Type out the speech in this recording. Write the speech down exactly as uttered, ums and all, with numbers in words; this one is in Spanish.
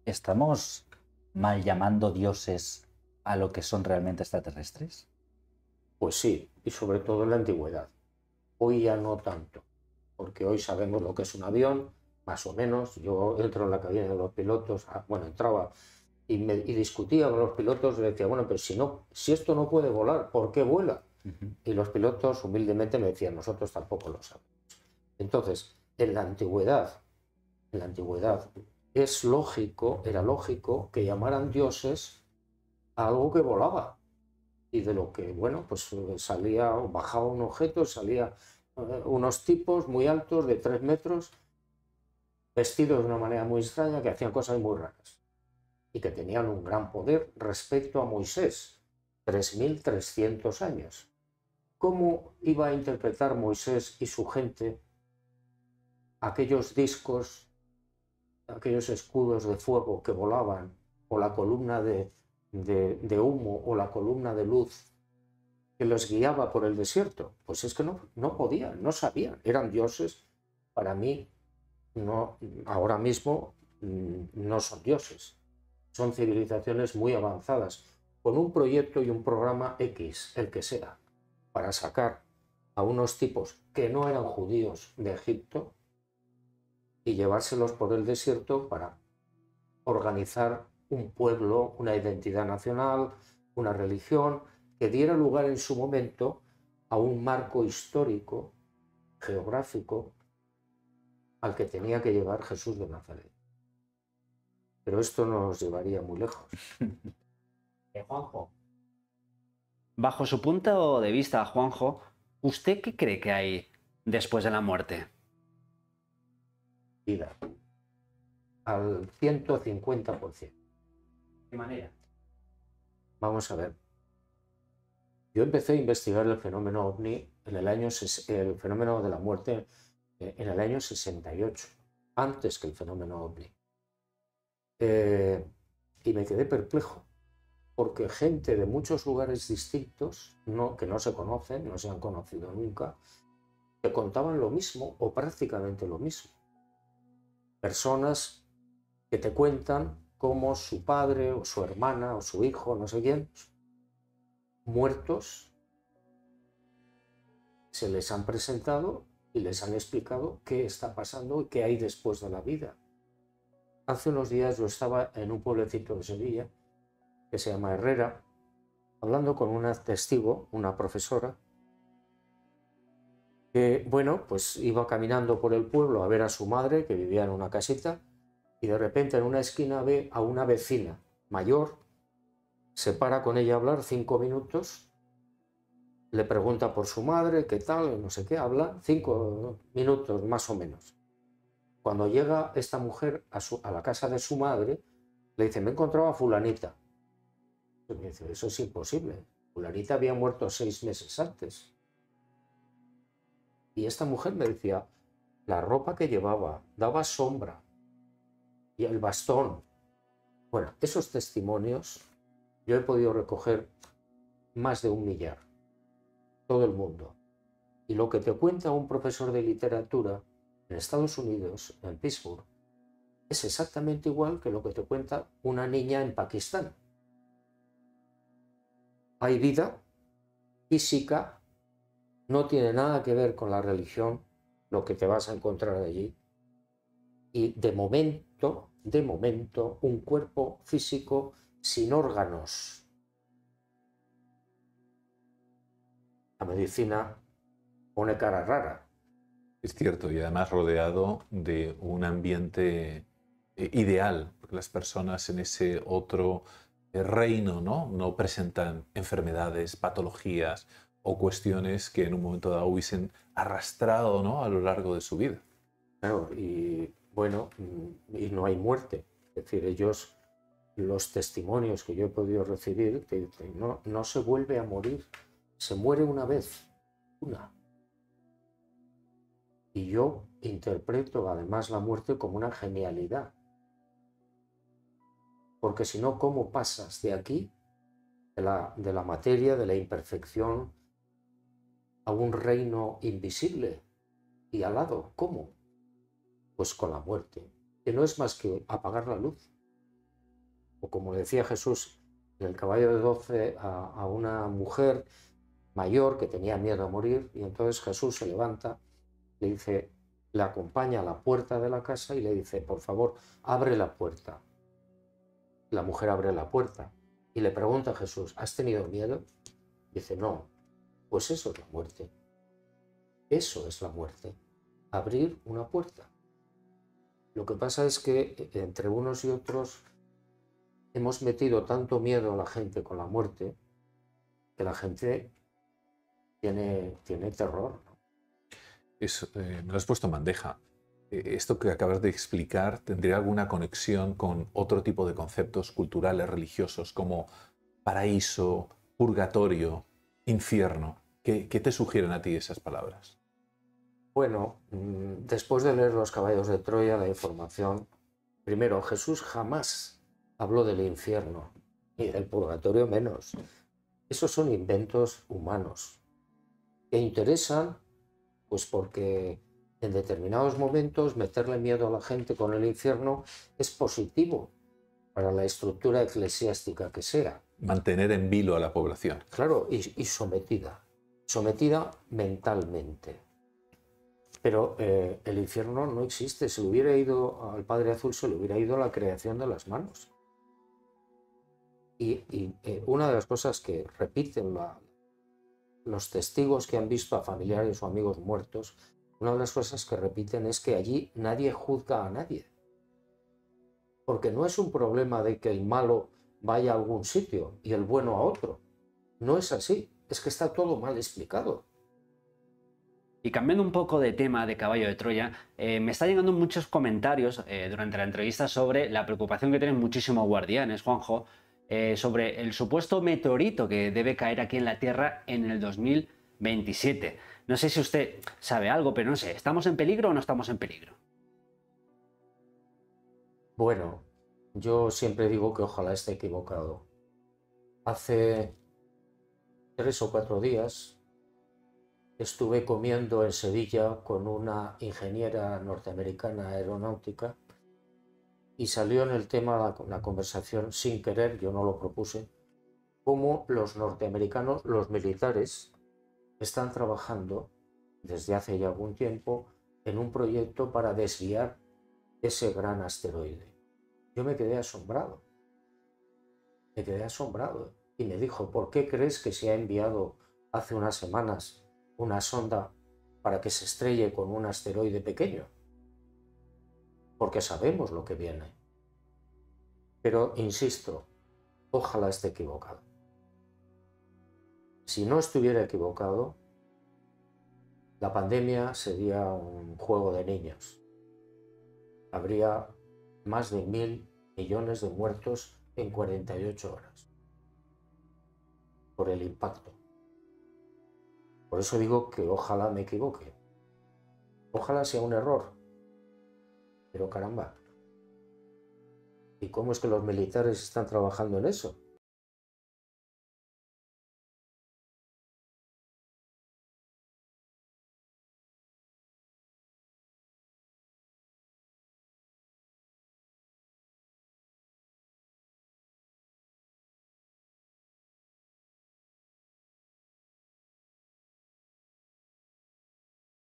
¿Estamos mal llamando dioses a lo que son realmente extraterrestres? Pues sí, y sobre todo en la antigüedad. Hoy ya no tanto, porque hoy sabemos lo que es un avión, más o menos. Yo entro en la cabina de los pilotos, ah, bueno, entraba y, me, y discutía con los pilotos y decía, bueno, pero si, no, si esto no puede volar, ¿por qué vuela? Uh-huh. Y los pilotos humildemente me decían, nosotros tampoco lo sabemos. Entonces, en la antigüedad, en la antigüedad es lógico, era lógico que llamaran dioses a algo que volaba. Y de lo que, bueno, pues salía, bajaba un objeto, salía eh, unos tipos muy altos, de tres metros, vestidos de una manera muy extraña, que hacían cosas muy raras y que tenían un gran poder respecto a Moisés, tres mil trescientos años. ¿Cómo iba a interpretar Moisés y su gente aquellos discos, aquellos escudos de fuego que volaban, o la columna de, de, de humo, o la columna de luz que los guiaba por el desierto? Pues es que no, no podían, no sabían, eran dioses. Para mí, no, ahora mismo no son dioses, son civilizaciones muy avanzadas, con un proyecto y un programa X, el que sea, para sacar a unos tipos que no eran judíos de Egipto y llevárselos por el desierto para organizar un pueblo, una identidad nacional, una religión, que diera lugar en su momento a un marco histórico, geográfico, al que tenía que llevar Jesús de Nazaret. Pero esto nos llevaría muy lejos. Eh, Juanjo. Bajo su punto de vista, Juanjo, ¿usted qué cree que hay después de la muerte? Vida. Al ciento cincuenta por ciento. ¿De qué manera? Vamos a ver. Yo empecé a investigar el fenómeno ovni en el año, el fenómeno de la muerte en el año sesenta y ocho, antes que el fenómeno ovni. Eh, y me quedé perplejo, porque gente de muchos lugares distintos, no, que no se conocen, no se han conocido nunca, que contaban lo mismo o prácticamente lo mismo. Personas que te cuentan cómo su padre o su hermana o su hijo, no sé quién, muertos, se les han presentado y les han explicado qué está pasando y qué hay después de la vida. Hace unos días yo estaba en un pueblecito de Sevilla que se llama Herrera, hablando con una testigo, una profesora, que, bueno, pues iba caminando por el pueblo a ver a su madre, que vivía en una casita, y de repente en una esquina ve a una vecina mayor, se para con ella a hablar cinco minutos, le pregunta por su madre, qué tal, no sé qué, habla cinco minutos más o menos. Cuando llega esta mujer a, su, a la casa de su madre, le dice, me he encontrado a fulanita. Y me dice, eso es imposible, fulanita había muerto seis meses antes. Y esta mujer me decía, la ropa que llevaba daba sombra, y el bastón. Bueno, esos testimonios yo he podido recoger más de un millar, todo el mundo. Y lo que te cuenta un profesor de literatura en Estados Unidos, en Pittsburgh, es exactamente igual que lo que te cuenta una niña en Pakistán. Hay vida física, no tiene nada que ver con la religión, lo que te vas a encontrar allí. Y de momento, de momento, un cuerpo físico sin órganos. La medicina pone cara rara. Es cierto, y además rodeado de un ambiente eh, ideal, porque las personas en ese otro eh, reino, ¿no? no presentan enfermedades, patologías o cuestiones que en un momento dado hubiesen arrastrado, ¿no? a lo largo de su vida. Claro, y bueno, y no hay muerte. Es decir, ellos, los testimonios que yo he podido recibir, te dicen, no, no se vuelve a morir, se muere una vez, una. Y yo interpreto además la muerte como una genialidad. Porque si no, ¿cómo pasas de aquí, de la, de la materia, de la imperfección, a un reino invisible y alado? ¿Cómo? Pues con la muerte, que no es más que apagar la luz. O como decía Jesús en el caballo de doce a, a una mujer mayor que tenía miedo a morir, y entonces Jesús se levanta, le dice, le acompaña a la puerta de la casa y le dice, por favor, abre la puerta. La mujer abre la puerta y le pregunta a Jesús, ¿has tenido miedo? Dice, no, pues eso es la muerte. Eso es la muerte, abrir una puerta. Lo que pasa es que entre unos y otros hemos metido tanto miedo a la gente con la muerte que la gente tiene, tiene terror, ¿no? Es, eh, me lo has puesto en bandeja. Eh, Esto que acabas de explicar, ¿tendría alguna conexión con otro tipo de conceptos culturales, religiosos, como paraíso, purgatorio, infierno? ¿Qué, qué te sugieren a ti esas palabras? Bueno, después de leer Los caballos de Troya, la información, primero, Jesús jamás habló del infierno, y del purgatorio menos. Esos son inventos humanos que interesan, pues porque en determinados momentos meterle miedo a la gente con el infierno es positivo para la estructura eclesiástica que sea. Mantener en vilo a la población. Claro, y, y sometida, sometida mentalmente. Pero eh, el infierno no existe. Si le hubiera ido al Padre Azul, se le hubiera ido la creación de las manos. Y, y eh, una de las cosas que repiten la, los testigos que han visto a familiares o amigos muertos, una de las cosas que repiten es que allí nadie juzga a nadie. Porque no es un problema de que el malo vaya a algún sitio y el bueno a otro. No es así. Es que está todo mal explicado. Y cambiando un poco de tema de Caballo de Troya, eh, me están llegando muchos comentarios eh, durante la entrevista sobre la preocupación que tienen muchísimos guardianes, Juanjo, eh, sobre el supuesto meteorito que debe caer aquí en la Tierra en el dos mil veintisiete. No sé si usted sabe algo, pero no sé, ¿estamos en peligro o no estamos en peligro? Bueno, yo siempre digo que ojalá esté equivocado. Hace tres o cuatro días estuve comiendo en Sevilla con una ingeniera norteamericana aeronáutica y salió en el tema la, la conversación sin querer, yo no lo propuse, cómo los norteamericanos, los militares, están trabajando desde hace ya algún tiempo en un proyecto para desviar ese gran asteroide. Yo me quedé asombrado, me quedé asombrado y me dijo, ¿por qué crees que se ha enviado hace unas semanas una sonda para que se estrelle con un asteroide pequeño? Porque sabemos lo que viene. Pero, insisto, ojalá esté equivocado. Si no estuviera equivocado, la pandemia sería un juego de niños. Habría más de mil millones de muertos en cuarenta y ocho horas por el impacto. Por eso digo que ojalá me equivoque. Ojalá sea un error. Pero caramba, ¿y cómo es que los militares están trabajando en eso?